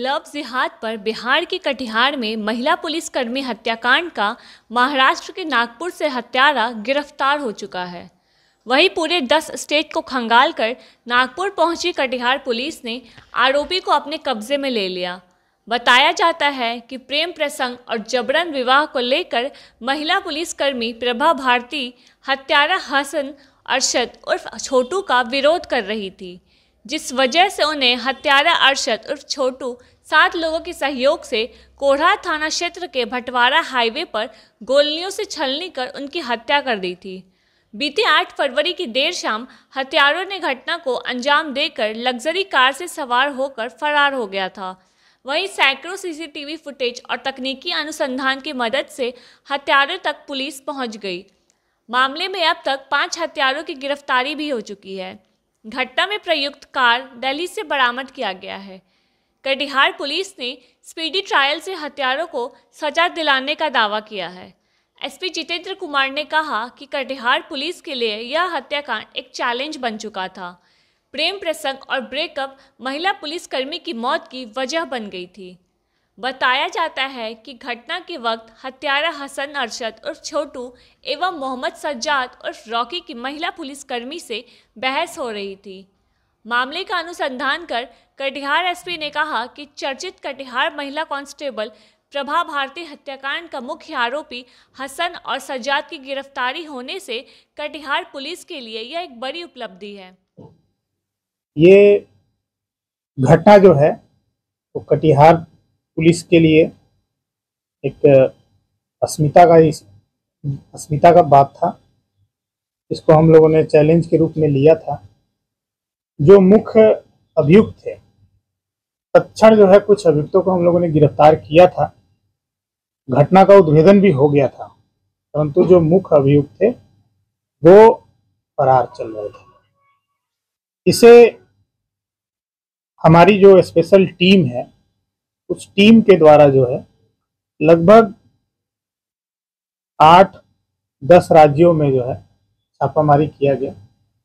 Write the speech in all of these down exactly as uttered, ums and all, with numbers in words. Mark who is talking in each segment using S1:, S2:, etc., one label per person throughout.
S1: Love जिहाद पर बिहार के कटिहार में महिला पुलिसकर्मी हत्याकांड का महाराष्ट्र के नागपुर से हत्यारा गिरफ्तार हो चुका है। वहीं पूरे दस स्टेट को खंगाल कर नागपुर पहुंची कटिहार पुलिस ने आरोपी को अपने कब्जे में ले लिया। बताया जाता है कि प्रेम प्रसंग और जबरन विवाह को लेकर महिला पुलिसकर्मी प्रभा भारती हत्यारा हसन अरशद उर्फ छोटू का विरोध कर रही थी, जिस वजह से उन्हें हत्यारा अरशद उर्फ छोटू सात लोगों के सहयोग से कोढ़ा थाना क्षेत्र के भटवारा हाईवे पर गोलियों से छलनी कर उनकी हत्या कर दी थी। बीते आठ फरवरी की देर शाम हत्यारों ने घटना को अंजाम देकर लग्जरी कार से सवार होकर फरार हो गया था। वहीं सैकड़ों सीसीटीवी फुटेज और तकनीकी अनुसंधान की मदद से हत्यारों तक पुलिस पहुंच गई। मामले में अब तक पाँच हत्यारों की गिरफ्तारी भी हो चुकी है। घटना में प्रयुक्त कार दिल्ली से बरामद किया गया है। कटिहार पुलिस ने स्पीडी ट्रायल से हत्यारों को सजा दिलाने का दावा किया है। एसपी जितेंद्र कुमार ने कहा कि कटिहार पुलिस के लिए यह हत्याकांड एक चैलेंज बन चुका था। प्रेम प्रसंग और ब्रेकअप महिला पुलिसकर्मी की मौत की वजह बन गई थी। बताया जाता है कि घटना के वक्त हत्यारा हसन अरशद उर्फ छोटू एवं मोहम्मद सज्जाद उर्फ रॉकी की महिला पुलिसकर्मी से बहस हो रही थी। मामले का अनुसंधान कर कटिहार एसपी ने कहा कि चर्चित कटिहार महिला कांस्टेबल प्रभा भारती हत्याकांड का मुख्य आरोपी हसन और सज्जाद की गिरफ्तारी होने से कटिहार पुलिस के लिए यह एक बड़ी उपलब्धि है।
S2: ये घटना जो है वो कटिहार पुलिस के लिए एक अस्मिता का अस्मिता का बात था। इसको हम लोगों ने चैलेंज के रूप में लिया था। जो मुख्य अभियुक्त थे, तत्क्षण जो है कुछ अभियुक्तों को हम लोगों ने गिरफ्तार किया था। घटना का उद्भेदन भी हो गया था, परंतु जो मुख्य अभियुक्त थे वो फरार चल रहे थे। इसे हमारी जो स्पेशल टीम है, उस टीम के द्वारा जो है लगभग आठ दस राज्यों में जो है छापामारी किया गया।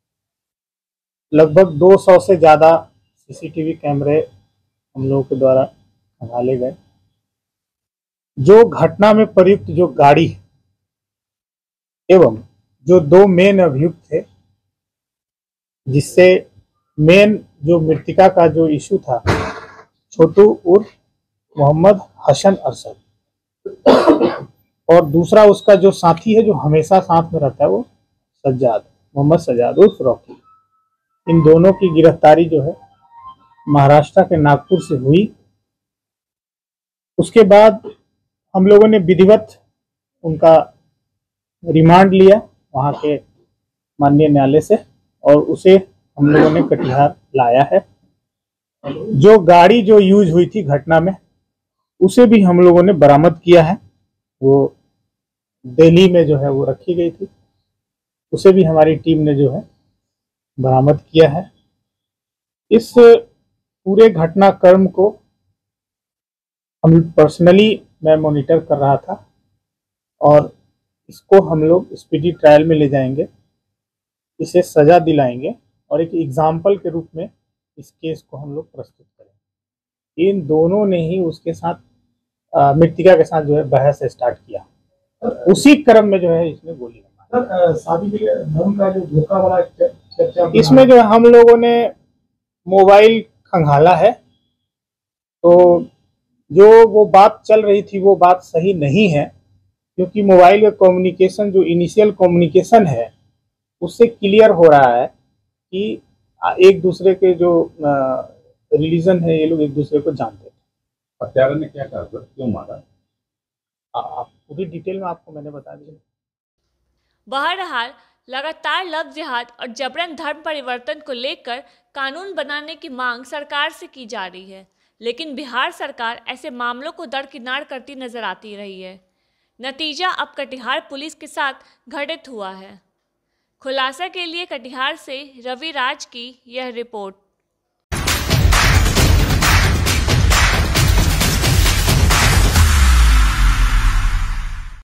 S2: लगभग दो सौ से ज़्यादा सीसीटीवी कैमरे हम लोगों के द्वारा खंगाले गए। जो घटना में प्रयुक्त जो गाड़ी एवं जो दो मेन अभियुक्त थे, जिससे मेन जो मृतिका का जो इशू था छोटू उर्फ मोहम्मद हसन अरशद, और दूसरा उसका जो साथी है जो हमेशा साथ में रहता है वो सज्जाद मोहम्मद सज्जाद उर्फ रॉकी, इन दोनों की गिरफ्तारी जो है महाराष्ट्र के नागपुर से हुई। उसके बाद हम लोगों ने विधिवत उनका रिमांड लिया वहाँ के माननीय न्यायालय से, और उसे हम लोगों ने कटिहार लाया है। जो गाड़ी जो यूज हुई थी घटना में, उसे भी हम लोगों ने बरामद किया है। वो दिल्ली में जो है वो रखी गई थी, उसे भी हमारी टीम ने जो है बरामद किया है। इस पूरे घटनाक्रम को हम पर्सनली मैं मॉनिटर कर रहा था, और इसको हम लोग स्पीडी ट्रायल में ले जाएंगे, इसे सजा दिलाएंगे और एक एग्जाम्पल के रूप में इस केस को हम लोग प्रस्तुत करेंगे। इन दोनों ने ही उसके साथ मृतिका के साथ जो है बहस स्टार्ट किया। उसी क्रम में जो है इसने गोली मारी।
S3: शादी के लिए धर्म का जो धोखा वाला चर्चा,
S2: इसमें जो है हम लोगों ने मोबाइल खंगाला है, तो जो वो बात चल रही थी वो बात सही नहीं है, क्योंकि मोबाइल का कम्युनिकेशन जो इनिशियल कम्युनिकेशन है उससे क्लियर हो रहा है कि एक दूसरे के जो रिलीजन है, ये लोग एक दूसरे को जानते थे।
S3: हत्यारा ने क्या कहा, क्यों मारा?
S2: आप पूरी डिटेल में आपको मैंने बता दिया।
S1: बहरहाल लगातार लव जिहाद और जबरन धर्म परिवर्तन को लेकर कानून बनाने की मांग सरकार से की जा रही है, लेकिन बिहार सरकार ऐसे मामलों को दरकिनार करती नजर आती रही है। नतीजा अब कटिहार पुलिस के साथ घटित हुआ है। खुलासा के लिए कटिहार से रवि राज की यह रिपोर्ट।